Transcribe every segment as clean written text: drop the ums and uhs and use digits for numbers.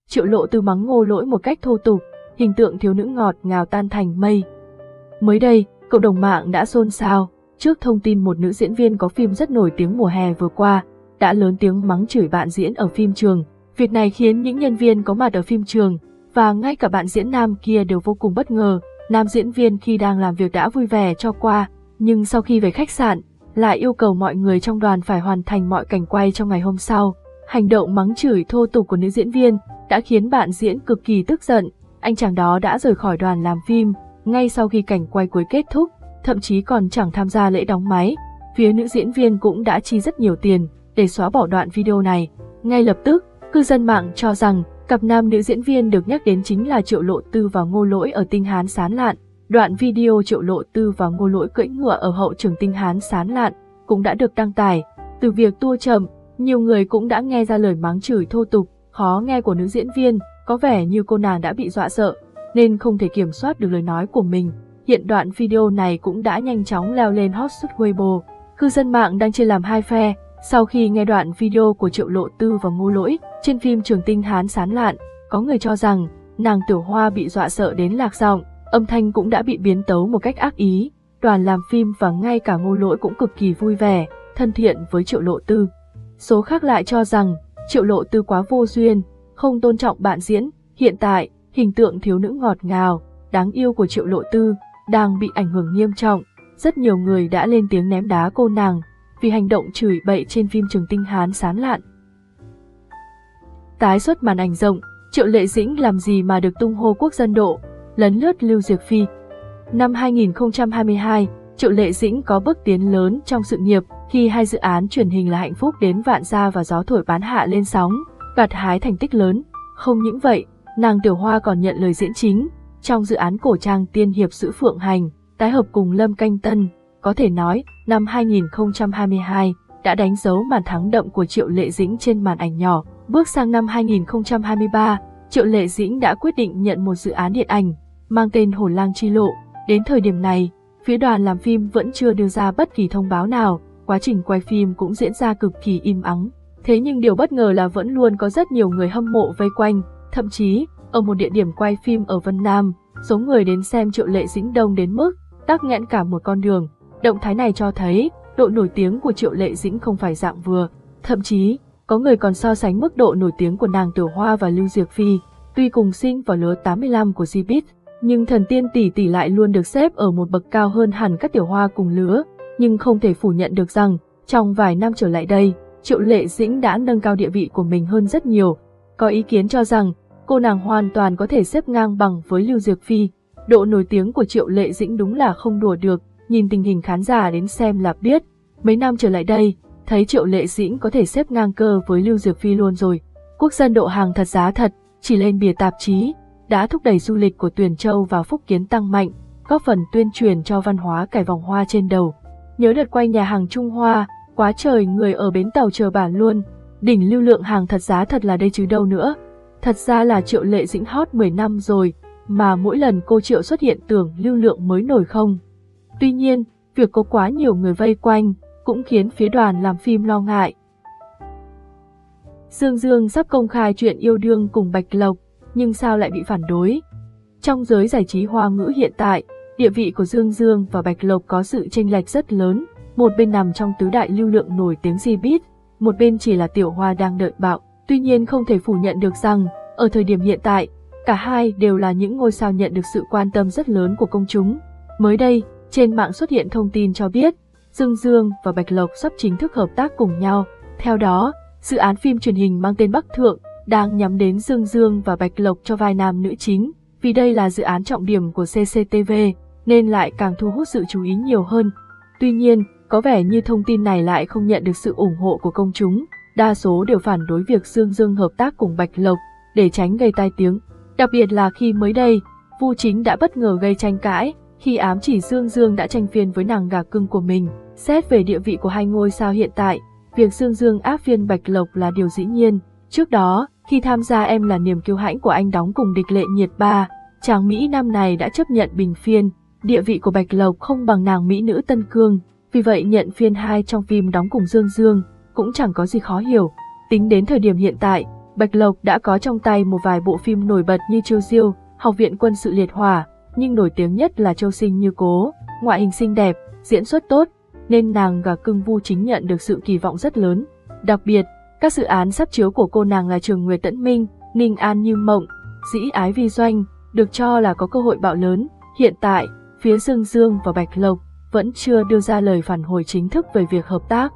Triệu Lộ Tư mắng Ngô Lỗi một cách thô tục, hình tượng thiếu nữ ngọt ngào tan thành mây. Mới đây, cộng đồng mạng đã xôn xao trước thông tin một nữ diễn viên có phim rất nổi tiếng mùa hè vừa qua đã lớn tiếng mắng chửi bạn diễn ở phim trường. Việc này khiến những nhân viên có mặt ở phim trường và ngay cả bạn diễn nam kia đều vô cùng bất ngờ. Nam diễn viên khi đang làm việc đã vui vẻ cho qua, nhưng sau khi về khách sạn, lại yêu cầu mọi người trong đoàn phải hoàn thành mọi cảnh quay trong ngày hôm sau. Hành động mắng chửi thô tục của nữ diễn viên đã khiến bạn diễn cực kỳ tức giận. Anh chàng đó đã rời khỏi đoàn làm phim ngay sau khi cảnh quay cuối kết thúc, thậm chí còn chẳng tham gia lễ đóng máy. Phía nữ diễn viên cũng đã chi rất nhiều tiền để xóa bỏ đoạn video này. Ngay lập tức, cư dân mạng cho rằng cặp nam nữ diễn viên được nhắc đến chính là Triệu Lộ Tư và Ngô Lỗi ở Tinh Hán Sán Lạn. Đoạn video Triệu Lộ Tư và Ngô Lỗi cưỡi ngựa ở hậu trường Tinh Hán Sán Lạn cũng đã được đăng tải. Từ việc tua chậm, nhiều người cũng đã nghe ra lời mắng chửi thô tục, khó nghe của nữ diễn viên, có vẻ như cô nàng đã bị dọa sợ, nên không thể kiểm soát được lời nói của mình. Hiện đoạn video này cũng đã nhanh chóng leo lên hot suốt Weibo. Cư dân mạng đang chia làm hai phe. Sau khi nghe đoạn video của Triệu Lộ Tư và Ngô Lỗi trên phim Trường Tinh Hán Sán Lạn, có người cho rằng nàng Tiểu Hoa bị dọa sợ đến lạc giọng, âm thanh cũng đã bị biến tấu một cách ác ý. Đoàn làm phim và ngay cả Ngô Lỗi cũng cực kỳ vui vẻ, thân thiện với Triệu Lộ Tư. Số khác lại cho rằng Triệu Lộ Tư quá vô duyên, không tôn trọng bạn diễn. Hiện tại, hình tượng thiếu nữ ngọt ngào, đáng yêu của Triệu Lộ Tư đang bị ảnh hưởng nghiêm trọng. Rất nhiều người đã lên tiếng ném đá cô nàng vì hành động chửi bậy trên phim Trường Tinh Hán Sán Lạn. Tái xuất màn ảnh rộng, Triệu Lệ Dĩnh làm gì mà được tung hô quốc dân độ, lấn lướt Lưu Diệc Phi. Năm 2022, Triệu Lệ Dĩnh có bước tiến lớn trong sự nghiệp khi hai dự án truyền hình là Hạnh Phúc Đến Vạn Gia và Gió Thổi Bán Hạ lên sóng, gặt hái thành tích lớn. Không những vậy, nàng Tiểu Hoa còn nhận lời diễn chính trong dự án cổ trang tiên hiệp Sử Phượng Hành, tái hợp cùng Lâm Canh Tân. Có thể nói, năm 2022 đã đánh dấu màn thắng đậm của Triệu Lệ Dĩnh trên màn ảnh nhỏ. Bước sang năm 2023, Triệu Lệ Dĩnh đã quyết định nhận một dự án điện ảnh mang tên Hồn Lang Chi Lộ. Đến thời điểm này, phía đoàn làm phim vẫn chưa đưa ra bất kỳ thông báo nào, quá trình quay phim cũng diễn ra cực kỳ im ắng. Thế nhưng điều bất ngờ là vẫn luôn có rất nhiều người hâm mộ vây quanh, thậm chí, ở một địa điểm quay phim ở Vân Nam, số người đến xem Triệu Lệ Dĩnh đông đến mức tắc nghẽn cả một con đường. Động thái này cho thấy độ nổi tiếng của Triệu Lệ Dĩnh không phải dạng vừa, thậm chí có người còn so sánh mức độ nổi tiếng của nàng Tiểu Hoa và Lưu Diệc Phi. Tuy cùng sinh vào lứa 85 của Cbiz, nhưng thần tiên tỷ tỷ lại luôn được xếp ở một bậc cao hơn hẳn các Tiểu Hoa cùng lứa. Nhưng không thể phủ nhận được rằng trong vài năm trở lại đây, Triệu Lệ Dĩnh đã nâng cao địa vị của mình hơn rất nhiều. Có ý kiến cho rằng cô nàng hoàn toàn có thể xếp ngang bằng với Lưu Diệc Phi. Độ nổi tiếng của Triệu Lệ Dĩnh đúng là không đùa được, nhìn tình hình khán giả đến xem là biết. Mấy năm trở lại đây, thấy Triệu Lệ Dĩnh có thể xếp ngang cơ với Lưu Diệc Phi luôn rồi. Quốc dân độ hàng thật giá thật, chỉ lên bìa tạp chí, đã thúc đẩy du lịch của Tuyền Châu và Phúc Kiến tăng mạnh, góp phần tuyên truyền cho văn hóa cài vòng hoa trên đầu. Nhớ đợt quay nhà hàng Trung Hoa, quá trời người ở bến tàu chờ bản luôn, đỉnh lưu lượng hàng thật giá thật là đây chứ đâu nữa. Thật ra là Triệu Lệ Dĩnh hot 10 năm rồi, mà mỗi lần cô Triệu xuất hiện tưởng lưu lượng mới nổi không. Tuy nhiên, việc có quá nhiều người vây quanh cũng khiến phía đoàn làm phim lo ngại. Dương Dương sắp công khai chuyện yêu đương cùng Bạch Lộc, nhưng sao lại bị phản đối? Trong giới giải trí Hoa ngữ hiện tại, địa vị của Dương Dương và Bạch Lộc có sự chênh lệch rất lớn. Một bên nằm trong tứ đại lưu lượng nổi tiếng Cbiz, một bên chỉ là Tiểu Hoa đang đợi bạo. Tuy nhiên không thể phủ nhận được rằng, ở thời điểm hiện tại, cả hai đều là những ngôi sao nhận được sự quan tâm rất lớn của công chúng. Mới đây, trên mạng xuất hiện thông tin cho biết, Dương Dương và Bạch Lộc sắp chính thức hợp tác cùng nhau. Theo đó, dự án phim truyền hình mang tên Bắc Thượng đang nhắm đến Dương Dương và Bạch Lộc cho vai nam nữ chính. Vì đây là dự án trọng điểm của CCTV, nên lại càng thu hút sự chú ý nhiều hơn. Tuy nhiên, có vẻ như thông tin này lại không nhận được sự ủng hộ của công chúng. Đa số đều phản đối việc Dương Dương hợp tác cùng Bạch Lộc để tránh gây tai tiếng. Đặc biệt là khi mới đây, Vu Chính đã bất ngờ gây tranh cãi khi ám chỉ Dương Dương đã tranh phiên với nàng gà cưng của mình. Xét về địa vị của hai ngôi sao hiện tại, việc Dương Dương áp phiên Bạch Lộc là điều dĩ nhiên. Trước đó, khi tham gia Em Là Niềm Kiêu Hãnh của anh đóng cùng Địch Lệ Nhiệt Ba, chàng Mỹ Nam này đã chấp nhận bình phiên. Địa vị của Bạch Lộc không bằng nàng Mỹ nữ Tân Cương, vì vậy nhận phiên 2 trong phim đóng cùng Dương Dương cũng chẳng có gì khó hiểu. Tính đến thời điểm hiện tại, Bạch Lộc đã có trong tay một vài bộ phim nổi bật như Chiêu Diêu, Học viện Quân sự Liệt Hỏa, nhưng nổi tiếng nhất là Châu Sinh Như Cố, ngoại hình xinh đẹp, diễn xuất tốt, nên nàng và Cưng Vu Chính nhận được sự kỳ vọng rất lớn. Đặc biệt, các dự án sắp chiếu của cô nàng là Trường Nguyệt Tẫn Minh, Ninh An Như Mộng, Dĩ Ái Vi Doanh, được cho là có cơ hội bạo lớn. Hiện tại, phía Dương Dương và Bạch Lộc vẫn chưa đưa ra lời phản hồi chính thức về việc hợp tác.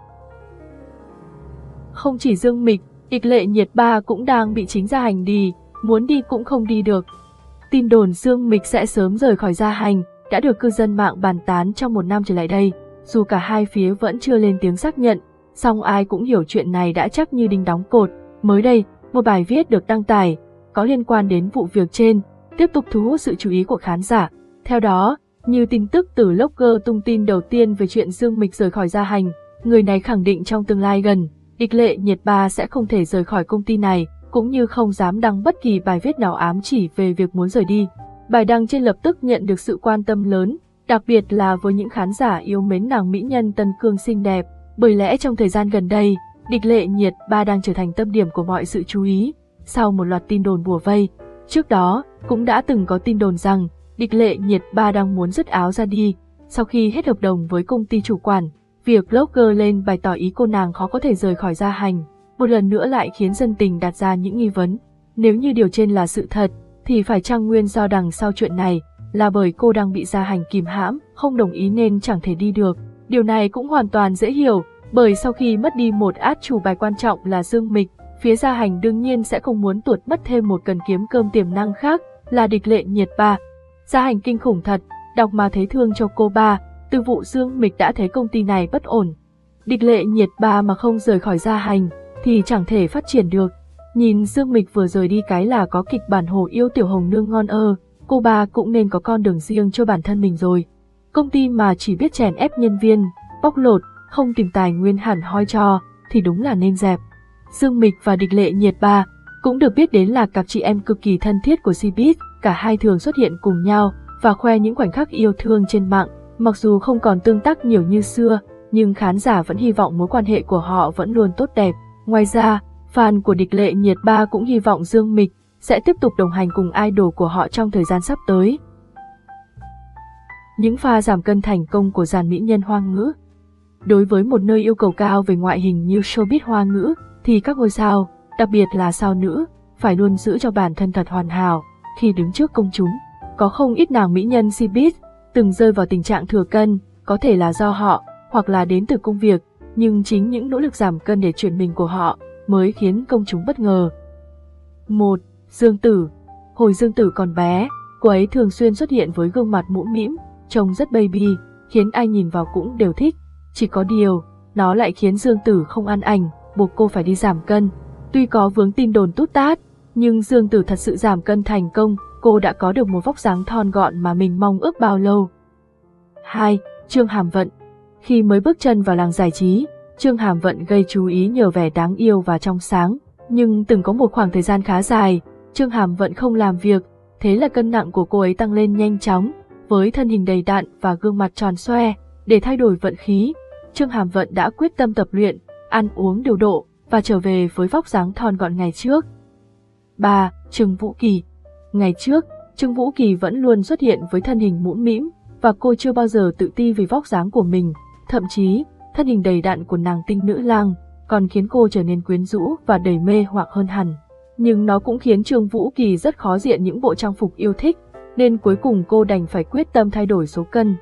Không chỉ Dương Mịch, Địch Lệ Nhiệt Ba cũng đang bị chính Gia Hành đì, muốn đi cũng không đi được. Tin đồn Dương Mịch sẽ sớm rời khỏi Gia Hành đã được cư dân mạng bàn tán trong một năm trở lại đây. Dù cả hai phía vẫn chưa lên tiếng xác nhận, song ai cũng hiểu chuyện này đã chắc như đinh đóng cột. Mới đây, một bài viết được đăng tải có liên quan đến vụ việc trên tiếp tục thu hút sự chú ý của khán giả. Theo đó, như tin tức từ blogger tung tin đầu tiên về chuyện Dương Mịch rời khỏi Gia Hành, người này khẳng định trong tương lai gần, Địch Lệ Nhiệt Ba sẽ không thể rời khỏi công ty này, cũng như không dám đăng bất kỳ bài viết nào ám chỉ về việc muốn rời đi. Bài đăng trên lập tức nhận được sự quan tâm lớn, đặc biệt là với những khán giả yêu mến nàng mỹ nhân Tân Cương xinh đẹp, bởi lẽ trong thời gian gần đây, Địch Lệ Nhiệt Ba đang trở thành tâm điểm của mọi sự chú ý, sau một loạt tin đồn bủa vây. Trước đó, cũng đã từng có tin đồn rằng Địch Lệ Nhiệt Ba đang muốn dứt áo ra đi, sau khi hết hợp đồng với công ty chủ quản. Việc blogger lên bày tỏ ý cô nàng khó có thể rời khỏi Gia Hành, một lần nữa lại khiến dân tình đặt ra những nghi vấn. Nếu như điều trên là sự thật, thì phải chăng nguyên do đằng sau chuyện này là bởi cô đang bị Gia Hành kìm hãm, không đồng ý nên chẳng thể đi được. Điều này cũng hoàn toàn dễ hiểu, bởi sau khi mất đi một át chủ bài quan trọng là Dương Mịch, phía Gia Hành đương nhiên sẽ không muốn tuột mất thêm một cần kiếm cơm tiềm năng khác là Địch Lệ Nhiệt Ba. Gia Hành kinh khủng thật, đọc mà thấy thương cho cô ba. Từ vụ Dương Mịch đã thấy công ty này bất ổn. Địch Lệ Nhiệt Ba mà không rời khỏi Gia Hành thì chẳng thể phát triển được. Nhìn Dương Mịch vừa rời đi cái là có kịch bản Hồ Yêu Tiểu Hồng Nương ngon cô ba cũng nên có con đường riêng cho bản thân mình rồi. Công ty mà chỉ biết chèn ép nhân viên, bóc lột, không tìm tài nguyên hẳn hoi cho thì đúng là nên dẹp. Dương Mịch và Địch Lệ Nhiệt Ba cũng được biết đến là cặp chị em cực kỳ thân thiết của Cbiz, cả hai thường xuất hiện cùng nhau và khoe những khoảnh khắc yêu thương trên mạng. Mặc dù không còn tương tác nhiều như xưa, nhưng khán giả vẫn hy vọng mối quan hệ của họ vẫn luôn tốt đẹp. Ngoài ra, fan của Địch Lệ Nhiệt Ba cũng hy vọng Dương Mịch sẽ tiếp tục đồng hành cùng idol của họ trong thời gian sắp tới. Những pha giảm cân thành công của dàn mỹ nhân Hoa Ngữ. Đối với một nơi yêu cầu cao về ngoại hình như showbiz Hoa Ngữ, thì các ngôi sao, đặc biệt là sao nữ, phải luôn giữ cho bản thân thật hoàn hảo khi đứng trước công chúng. Có không ít nàng mỹ nhân Cbiz từng rơi vào tình trạng thừa cân, có thể là do họ, hoặc là đến từ công việc, nhưng chính những nỗ lực giảm cân để chuyển mình của họ mới khiến công chúng bất ngờ. 1. Dương Tử. Hồi Dương Tử còn bé, cô ấy thường xuyên xuất hiện với gương mặt mũm mĩm, trông rất baby, khiến ai nhìn vào cũng đều thích. Chỉ có điều, nó lại khiến Dương Tử không an ảnh, buộc cô phải đi giảm cân. Tuy có vướng tin đồn tút tát, nhưng Dương Tử thật sự giảm cân thành công, cô đã có được một vóc dáng thon gọn mà mình mong ước bao lâu. 2. Trương Hàm Vận. Khi mới bước chân vào làng giải trí, Trương Hàm Vận gây chú ý nhờ vẻ đáng yêu và trong sáng. Nhưng từng có một khoảng thời gian khá dài, Trương Hàm Vận không làm việc, thế là cân nặng của cô ấy tăng lên nhanh chóng. Với thân hình đầy đặn và gương mặt tròn xoe, để thay đổi vận khí, Trương Hàm Vận đã quyết tâm tập luyện, ăn uống điều độ và trở về với vóc dáng thon gọn ngày trước. 3. Trương Vũ Kỳ. Ngày trước, Trương Vũ Kỳ vẫn luôn xuất hiện với thân hình mũm mĩm, và cô chưa bao giờ tự ti vì vóc dáng của mình. Thậm chí, thân hình đầy đặn của nàng tinh nữ lang còn khiến cô trở nên quyến rũ và đầy mê hoặc hơn hẳn. Nhưng nó cũng khiến Trương Vũ Kỳ rất khó diện những bộ trang phục yêu thích, nên cuối cùng cô đành phải quyết tâm thay đổi số cân.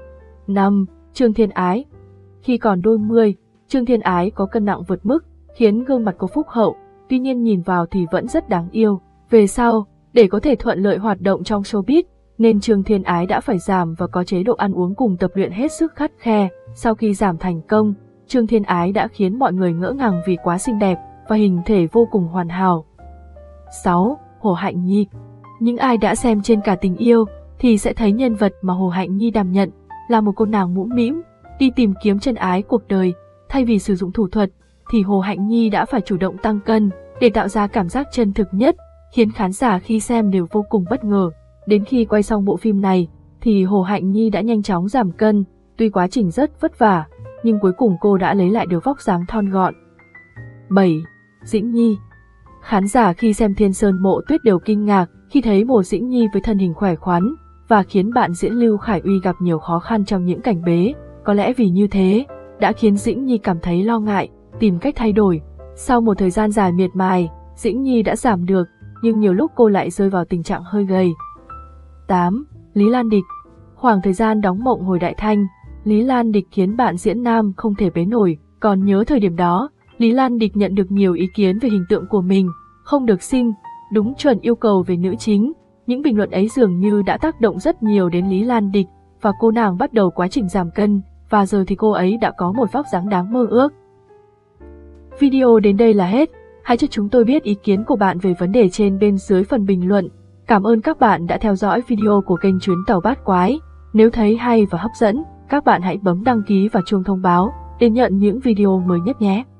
5. Trương Thiên Ái. Khi còn đôi mươi, Trương Thiên Ái có cân nặng vượt mức, khiến gương mặt cô phúc hậu, tuy nhiên nhìn vào thì vẫn rất đáng yêu. Về sau, để có thể thuận lợi hoạt động trong showbiz, nên Trương Thiên Ái đã phải giảm và có chế độ ăn uống cùng tập luyện hết sức khắt khe. Sau khi giảm thành công, Trương Thiên Ái đã khiến mọi người ngỡ ngàng vì quá xinh đẹp và hình thể vô cùng hoàn hảo. 6. Hồ Hạnh Nhi. Những ai đã xem trên Cả Tình Yêu thì sẽ thấy nhân vật mà Hồ Hạnh Nhi đảm nhận là một cô nàng mũm mĩm, đi tìm kiếm chân ái cuộc đời. Thay vì sử dụng thủ thuật, thì Hồ Hạnh Nhi đã phải chủ động tăng cân để tạo ra cảm giác chân thực nhất, khiến khán giả khi xem đều vô cùng bất ngờ. Đến khi quay xong bộ phim này, thì Hồ Hạnh Nhi đã nhanh chóng giảm cân, tuy quá trình rất vất vả, nhưng cuối cùng cô đã lấy lại được vóc dáng thon gọn. 7. Dĩnh Nhi. Khán giả khi xem Thiên Sơn Mộ Tuyết đều kinh ngạc khi thấy Mộ Dĩnh Nhi với thân hình khỏe khoắn và khiến bạn diễn Lưu Khải Uy gặp nhiều khó khăn trong những cảnh bế. Có lẽ vì như thế, đã khiến Dĩnh Nhi cảm thấy lo ngại, tìm cách thay đổi. Sau một thời gian dài miệt mài, Dĩnh Nhi đã giảm được, nhưng nhiều lúc cô lại rơi vào tình trạng hơi gầy. 8. Lý Lan Địch. Khoảng thời gian đóng Mộng Hồi Đại Thanh, Lý Lan Địch khiến bạn diễn nam không thể bế nổi. Còn nhớ thời điểm đó, Lý Lan Địch nhận được nhiều ý kiến về hình tượng của mình, không được xinh, đúng chuẩn yêu cầu về nữ chính. Những bình luận ấy dường như đã tác động rất nhiều đến Lý Lan Địch, và cô nàng bắt đầu quá trình giảm cân, và giờ thì cô ấy đã có một vóc dáng đáng mơ ước. Video đến đây là hết. Hãy cho chúng tôi biết ý kiến của bạn về vấn đề trên bên dưới phần bình luận. Cảm ơn các bạn đã theo dõi video của kênh Chuyến Tàu Bát Quái. Nếu thấy hay và hấp dẫn, các bạn hãy bấm đăng ký và chuông thông báo để nhận những video mới nhất nhé.